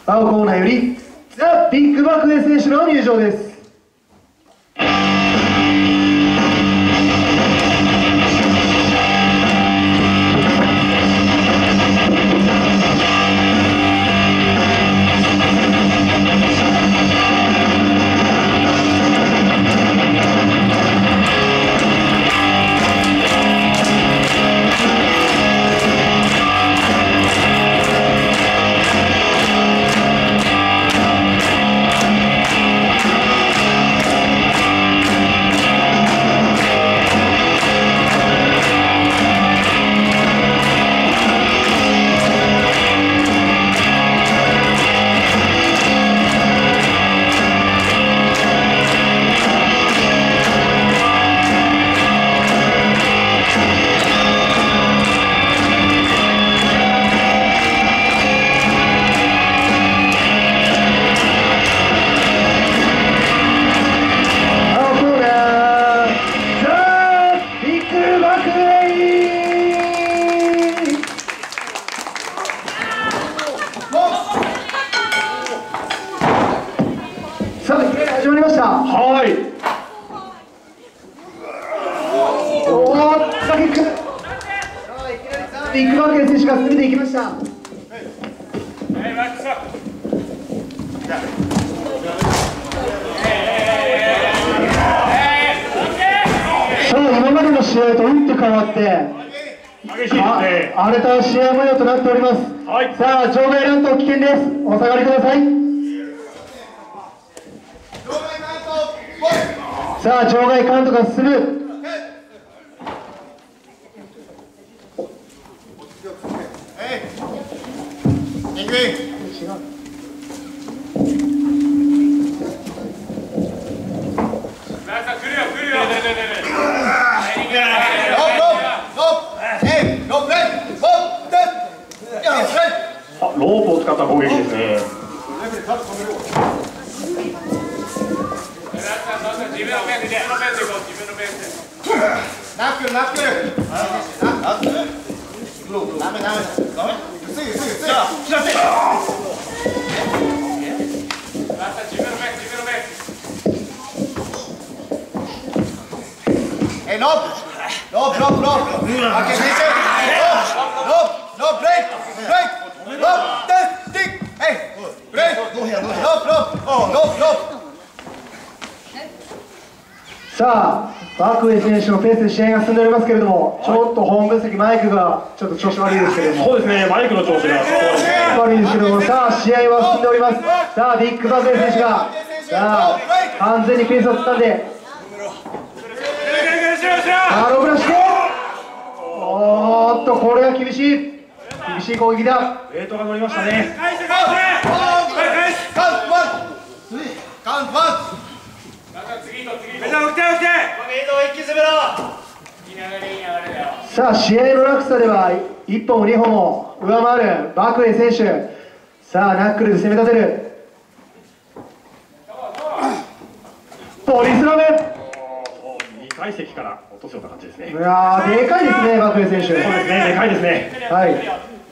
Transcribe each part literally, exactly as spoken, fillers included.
青コーナーよりザ・ビッグバクエ選手の入場です。始まりました。はい。おーっとキック。ビッグバクエ選手が進めていきました。さあ今までの試合と打って変わって激しいですね。荒れた試合模様となっております。はい。さあ場外乱闘危険です。お下がりください。さあ場外カウントが進む。あ、ロープを使った攻撃ですね。自分のペースで、自分のペースでいこう、自分のペースで。ナックル、ナックル。ナックル。ダメ、ダメ。すぐ、すぐ、すぐ。じゃあ、知らせ。自分のペース、自分のペース。え、ロープ。ロープ、ロープ、ロープ。オッケー、フィニッシュ。ロープ、ロープ、ブレイク、ブレイク。ロープ、テスティック。えい、ブレイク。ロープ、ロープ、ロープ、ロープ、ロープ。さあ、バクエ選手のペースで試合が進んでおりますけれども、ちょっとホーム分析、マイクがちょっと調子悪いですけれども、そうですね、マイクの調子が悪いですけれども、さあ、試合は進んでおります。さあ、ビッグバクエ選手が、さあ、完全にペースをつかんで、さあ、ロブラして、おーっと、これは厳しい、厳しい攻撃だ。ウェイトが乗りましたね。カウントワン。さあ試合の落差ではいっぽんもにほんも上回るバクエ選手。さあナックルで攻め立てる。ポリスラムにかい席から落とすような感じですね。いやーでかいですねバクエ選手。そうですね、でかいですね。はい。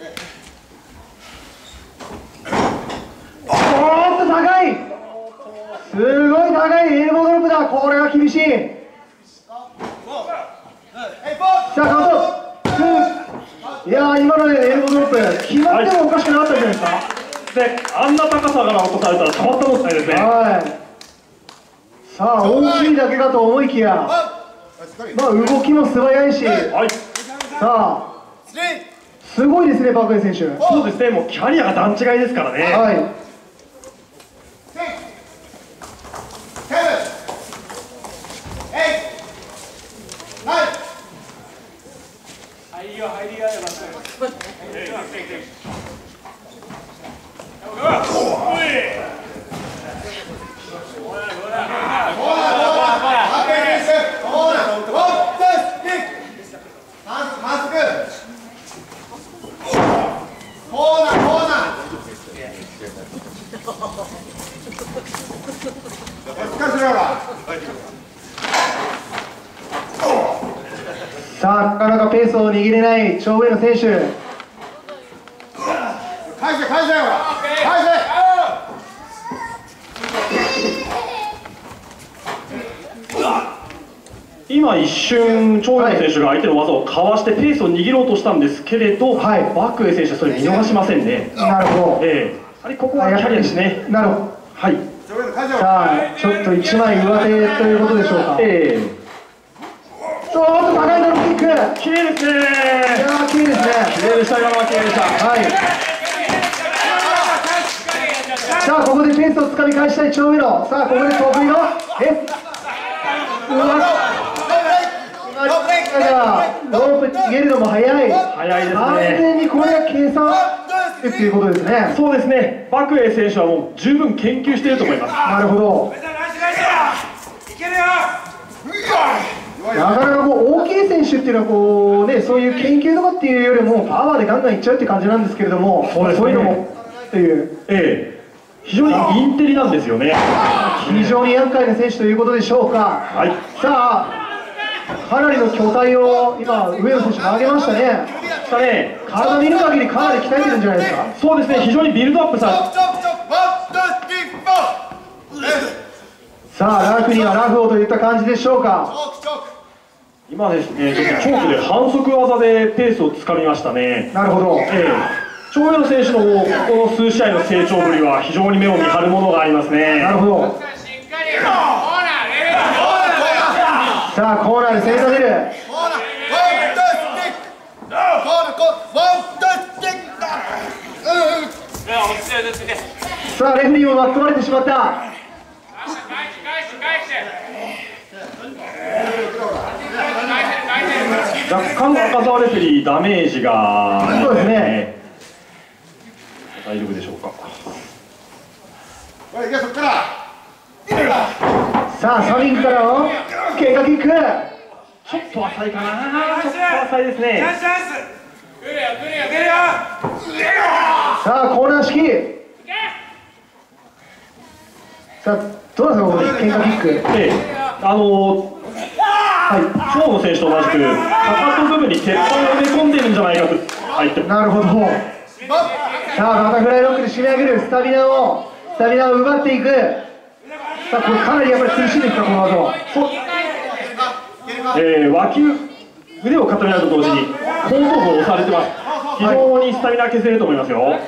おーっと高い、すごい高いエルボードロップだ。これは厳しい。さあカウント。いやー今のでエルボードロップ決まってもおかしくなかったんじゃないですか。で、あんな高さから落とされたらたまったもんないですね。はい。さあ大きいだけかと思いきや、まあ動きも素早いし、はい、さあすごいですねバクエ選手。そうですね、もうキャリアが段違いですからね。はい。さあなかなかペースを握れない超上の選手。返せ返せよ返せ。 今一瞬、長陽選手が相手の技をかわしてペースを握ろうとしたんですけれど、はい、バクエ選手はそれ見逃しませんね。 なるほど。 ええ、やはりここはキャリアですね。 なるほど。 はい。 さあ、ちょっといちまい上手ということでしょうか。ええ。おっと、高いドロップキック。 綺麗ですね。いやー、綺麗ですね。 綺麗でした、今のは綺麗でした。 はい。さあ、ここでペースをつかみ返したい長陽。さあ、ここで得意のえうわロープ逃げるのも早い。 早いですね。 完全にこれは計算っていうことですね。 そうですね。バクエ選手はもう十分研究していると思います。 なるほど。なかなかこう大きい選手っていうのはこうね、そういう研究とかっていうよりもパワーでガンガンいっちゃうって感じなんですけれども、そうですね、そういうのもっていう、 ええ、非常にインテリなんですよね。 非常に厄介な選手ということでしょうか。はい、さあ、かなりの巨体を今上野選手投げましたね。 したね。 体見る限りかなり鍛えてるんじゃないですか。 そうですね。非常にビルドアップさ。 さあ、ラフにはラフをといった感じでしょうか。 今ですね、ちょっとチョークで反則技でペースをつかみましたね。 なるほど。 ええ、長陽選手のこの数試合の成長ぶりは非常に目を見張るものがありますね。 なるほど。さあ、コーナーで攻め立てる。さあ、レフェリーも巻き込まれてしまった。 若干赤澤レフェリーダメージが、 ね、そうですね。 大丈夫でしょうか。 さあ、サビンからの経過キック。 ちょっと浅いかな。ちょっと浅いですね。 さあ、コーナー式。さあ、どうですか、ここで経過キック。 ええ、あのーはい、長野選手と同じくかかと部分に鉄板を埋め込んでいるんじゃないかと入ってなるほど。さあ、バタフライロックで締め上げるスタミナをスタミナを奪っていく。さあ、これかなりやっぱり苦しいですか、この技は。 えー、脇腕を固めると同時に後頭部を押されてます。非常にスタミナ削れると思いますよ。はい、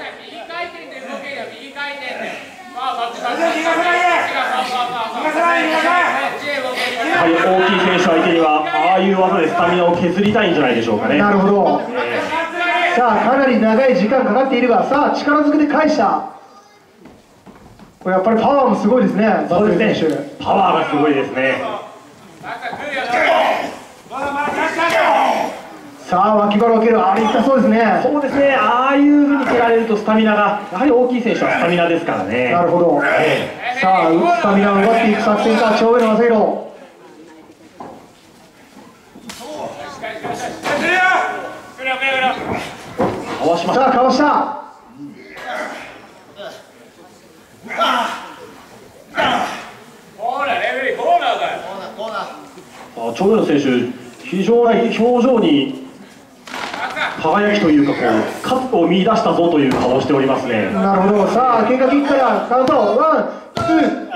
大きい選手相手にはああいう技でスタミナを削りたいんじゃないでしょうかね。 なるほど。さあ、かなり長い時間かかっているが、さあ、力ずくで返した。これやっぱりパワーもすごいですね。 そうですね。パワーがすごいですね。 さあ、脇腹を蹴る、あれいったそうですね。 そうですね。ああいうふうに蹴られるとスタミナが、やはり大きい選手はスタミナですからね。 なるほど。えー、さあ、スタミナを奪っていく作戦か、長陽の正弘。 かわしました。 さあ、かわした。 長陽の選手、非常に表情に輝きというか、こうカットを見出したぞという顔をしておりますね。 なるほど。さあ、経過キックからカウント、ワン、ツー。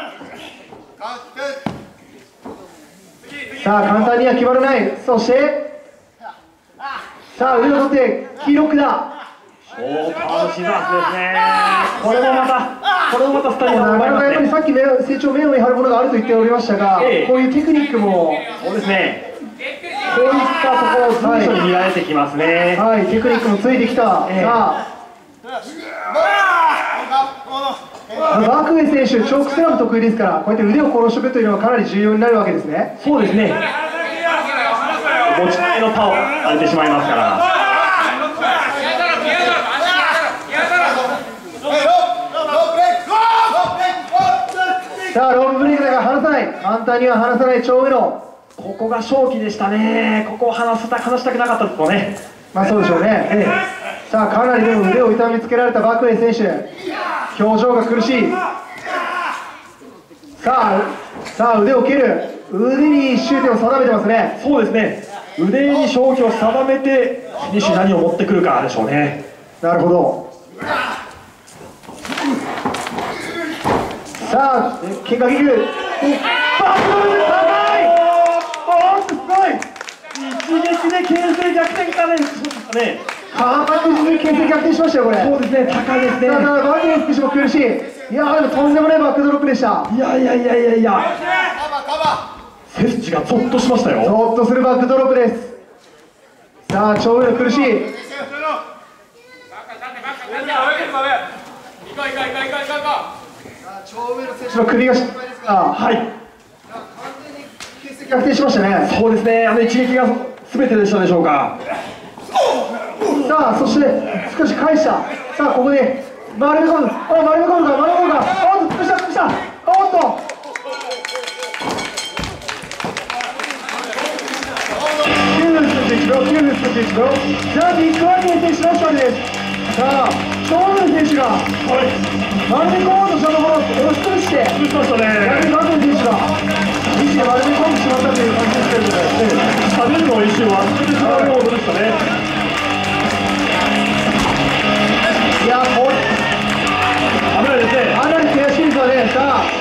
さあ、簡単には決まらない。そして、さあ、腕を取ってキーロックだ。 ショートアウトシザースですね。これもまた、これもまたスタイルがうまいですね。 やっぱりさっき成長目を見張るものがあると言っておりましたが、ええ、こういうテクニックも、 そうですね。こういったところを随所に見られてきますね。 はい、はい、テクニックもついてきた。ええ、さあ、バクエ選手、チョークスラム得意ですから、こうやって腕を殺しておくというのはかなり重要になるわけですね。 そうですね。持ち前のパワーを当ててしまいますから。 さあ、ロープブレイクだから離さない。簡単には離さない長陽。 ここが勝機でしたね。ここを離した離したくなかったですもんね。 まあそうでしょうね。ええ、さあ、かなりでも腕を痛めつけられたバクエ選手、表情が苦しい。さあ、さあ腕を蹴る。腕に終点を定めてますね。 そうですね。腕に勝機を定めてフィニッシュ何を持ってくるかでしょうね。 なるほど。さあ、結果キック。バック高い。おーっとで形勢逆転かね、そうですかね。 確実に形勢逆転しましたよ、これ。 そうですね、高いですね。 だからバグネス選手も苦しい。いやー、でもとんでもないバックドロップでした。 いやいやいやいやいや。背筋がゾッとしましたよ。 ゾッとするバックドロップです。さあ、超上の苦しい。超上の選手の首が心配ですが、 はい。 完全に形勢逆転しましたね。 そうですね、あの一撃が全てでしたでしょうか。 さあ、そして少し返した。さあ、ここで回り込む。あ、回り込むか、回り込むか。おっと、潰した、潰した。おっと。きゅうふん進んでいちびょう、きゅうふん進んでいちびょう。じゃあ、ビッグワゲン選手の勝利です。さあ、ショーン選手が、はい、回り込もうとしたところを押し潰して、 潰しましたね。 やはりバグネ選手が、意思で回り込んでしまったという感じですけれども、 食べるの一瞬忘れてしまうモードでしたね。 いや、これ、 危ないですね。 かなり悔しいですよね。さあ、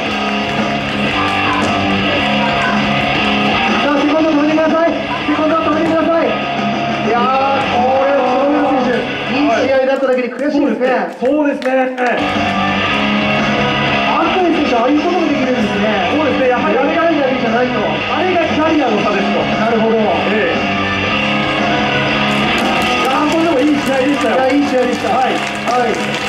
さあ、セコンド止めてください。セコンド止めてください。いやー、これ、ショーン選手、いい試合だっただけに悔しいですね。 そうですね。 アントニー選手はああいうこともできるんですね。 そうですね、やはりやれがいいだけじゃないと。 あれがキャリアの差ですと。 なるほど。 ええ。いやー、これでもいい試合でしたよ。 いや、いい試合でした。 はい。 はい。